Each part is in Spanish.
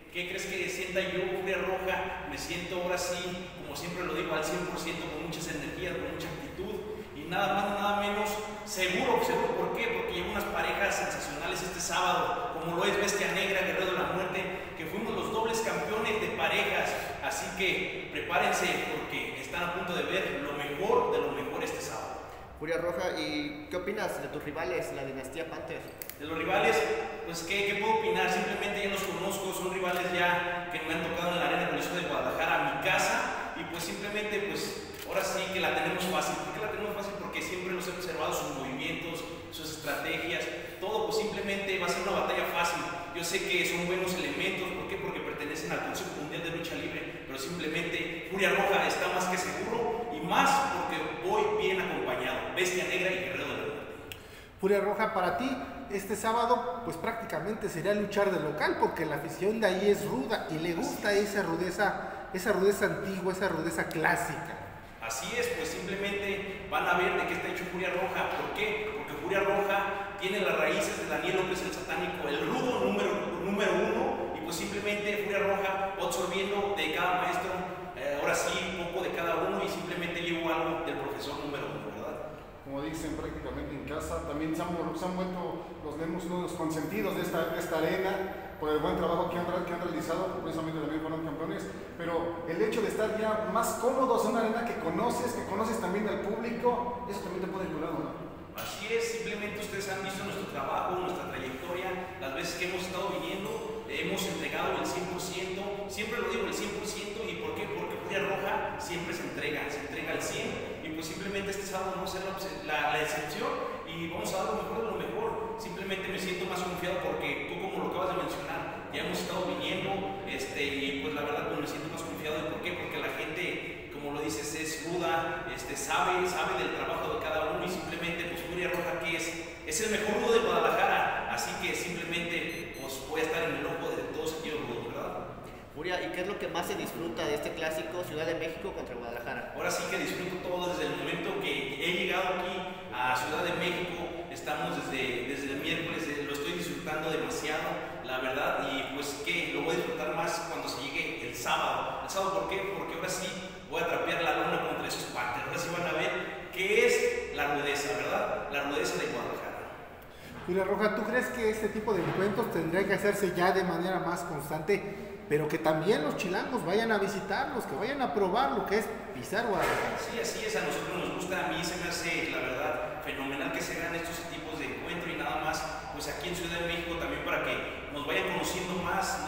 ¿Qué crees que sienta yo, Furia Roja? Me siento ahora sí, como siempre lo digo, al 100%, con muchas energías, con mucha actitud y nada más, nada menos, seguro. ¿Por qué? Porque llevo unas parejas sensacionales este sábado, como lo es Bestia Negra, Guerrero de la Muerte, que fuimos los dobles campeones de parejas. Así que prepárense porque están a punto de ver lo mejor de lo mejor este sábado. Furia Roja, ¿y qué opinas de tus rivales, la dinastía Panther? De los rivales, pues ¿qué puedo opinar? Simplemente ya los conozco, son rivales ya que me han tocado en la Arena Coliseo de Guadalajara, mi casa, y pues simplemente pues ahora sí que la tenemos fácil. ¿Por qué la tenemos fácil? Porque siempre los he observado, sus movimientos, sus estrategias, todo pues simplemente va a ser una batalla fácil. Yo sé que son buenos elementos, ¿por qué? Porque pertenecen al Consejo Mundial de Lucha Libre, pero simplemente Furia Roja está más que seguro y más porque voy bien acompañado, Bestia Negra y Guerrero de la Muerte. Furia Roja, para ti, este sábado, pues prácticamente sería luchar de local, porque la afición de ahí es ruda y le gusta esa rudeza antigua, esa rudeza clásica. Así es, pues simplemente van a ver de qué está hecho Furia Roja. ¿Por qué? Porque Furia Roja tiene las raíces de Daniel López el Satánico, el rudo número uno, y pues simplemente Furia Roja va absorbiendo de cada maestro, ahora sí, un poco de cada uno, y simplemente llevo algo del profesor número uno, ¿verdad? Como dicen, prácticamente en casa, también se han vuelto los Lemus uno de los consentidos de esta arena, por el buen trabajo que han realizado, precisamente también fueron campeones, pero el hecho de estar ya más cómodos en una arena que conoces también al público, eso también te puede ayudar, ¿no? Así es, simplemente ustedes han visto nuestro trabajo, nuestra trayectoria, las veces que hemos estado viniendo, hemos entregado el 100%, siempre lo digo, el 100%, ¿y por qué? Porque Furia Roja siempre se entrega al 100%, y pues simplemente este sábado vamos a ser la excepción, y vamos a dar lo mejor de lo mejor. Simplemente me siento más confiado porque tú, como lo acabas de mencionar, ya hemos estado viniendo, y pues la verdad pues me siento más confiado. ¿Por qué? Porque la gente, como lo dices, es ruda, sabe del trabajo de cada uno, y simplemente pues Furia Roja, que es el mejor rudo de Guadalajara, así que simplemente pues voy a estar en el ojo de todos aquellos rudos, ¿verdad? Furia, ¿y qué es lo que más se disfruta de este clásico Ciudad de México contra Guadalajara? Ahora sí que disfruto todo desde el momento que he llegado aquí a Ciudad de México. Estamos desde el miércoles, lo estoy disfrutando demasiado, la verdad, y pues que lo voy a disfrutar más cuando se llegue el sábado. ¿El sábado por qué? Porque ahora sí voy a trapear la luna contra esos Panthers. Ahora sí van a ver qué es la rudeza, ¿verdad? La rudeza de Guadalajara. Furia Roja, ¿tú crees que este tipo de encuentros tendría que hacerse ya de manera más constante, pero que también los chilangos vayan a visitarlos, que vayan a probar lo que es pisar Guadalajara? Sí, así es, a nosotros nos gusta, a mí se me hace, la verdad, fenomenal que se hagan estos tipos de encuentros, y nada más, pues aquí en Ciudad de México también, para que nos vayan conociendo más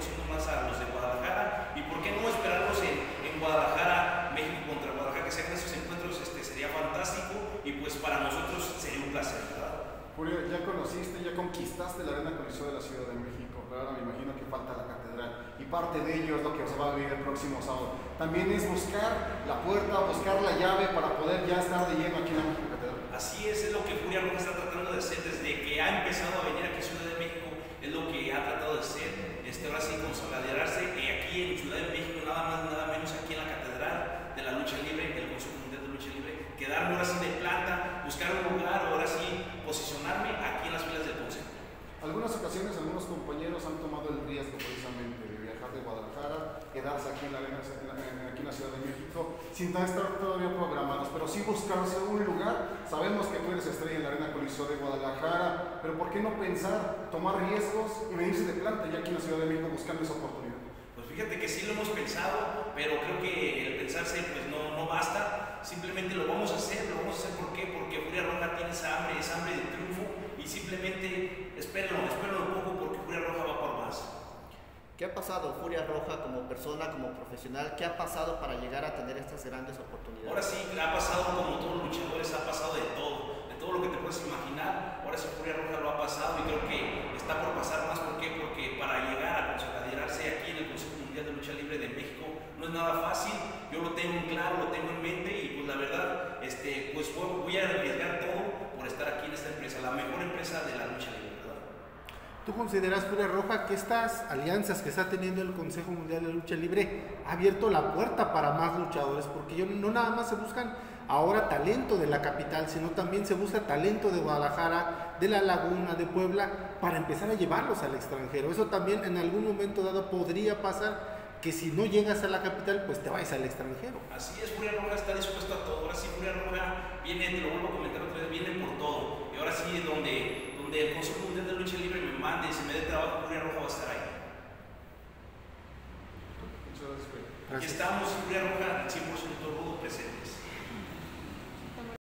a los de Guadalajara, y por qué no esperarlos en Guadalajara, México contra Guadalajara, que se hagan esos encuentros, sería fantástico, y pues para nosotros sería un placer, ¿verdad? Furia, ya conociste, ya conquistaste la Arena Coliseo de la Ciudad de México, pero ahora me imagino que falta la catedral, y parte de ello es lo que se va a vivir el próximo sábado. También es buscar la puerta, buscar la llave para poder ya estar de lleno aquí en la México Catedral. Así es lo que Furia Roja está tratando de hacer desde que ha empezado a venir aquí a Ciudad de México, es lo que ha tratado de hacer, ahora sí consolidarse aquí en Ciudad de México, nada más nada menos aquí en la Catedral de la Lucha Libre, del Consejo Mundial de Lucha Libre, quedarme ahora sí de planta, buscar un lugar, ahora sí posicionarme aquí en las filas del Consejo. Algunas ocasiones algunos compañeros han tomado el riesgo precisamente de viajar de Guadalajara, quedarse aquí en la Ciudad de México sin estar todavía programados, pero sí buscarse un lugar. Sabemos que tú eres estrella en la Arena Coliseo de Guadalajara, pero ¿por qué no pensar, tomar riesgos y venirse de planta ya aquí en la Ciudad de México buscando esa oportunidad? Pues fíjate que sí lo hemos pensado, pero creo que el pensarse pues no basta, simplemente lo vamos a hacer. ¿Por qué? Porque Furia Roja tiene esa hambre de triunfo, y simplemente espérenlo un poco, porque Furia Roja va por más. ¿Qué ha pasado Furia Roja como persona, como profesional? ¿Qué ha pasado para llegar a tener estas grandes oportunidades? Ahora sí, ha pasado como todos los luchadores, ha pasado de todo lo que te puedes imaginar. Ahora sí Furia Roja lo ha pasado, y creo que está por pasar más. ¿Por qué? Porque para llegar a consolidarse aquí en el Consejo Mundial de Lucha Libre de México no es nada fácil. Yo lo tengo en claro, lo tengo en mente, y pues la verdad, pues voy a arriesgar todo por estar aquí en esta empresa, la mejor empresa de la lucha libre, ¿verdad? ¿Tú consideras, Furia Roja, que estas alianzas que está teniendo el Consejo Mundial de Lucha Libre ha abierto la puerta para más luchadores? Porque no nada más se buscan ahora talento de la capital, sino también se busca talento de Guadalajara, de La Laguna, de Puebla, para empezar a llevarlos al extranjero. Eso también en algún momento dado podría pasar, que si no llegas a la capital, pues te vayas al extranjero. Así es, Furia Roja está dispuesto a todo. Ahora sí, Furia Roja viene, te lo vuelvo a comentar otra vez, viene por todo. Y ahora sí, donde el Consejo Mundial de Lucha Libre me mande y se me dé trabajo, Furia Roja va a estar ahí. Muchas gracias. Aquí estamos, Furia Roja, 100% rudo presentes.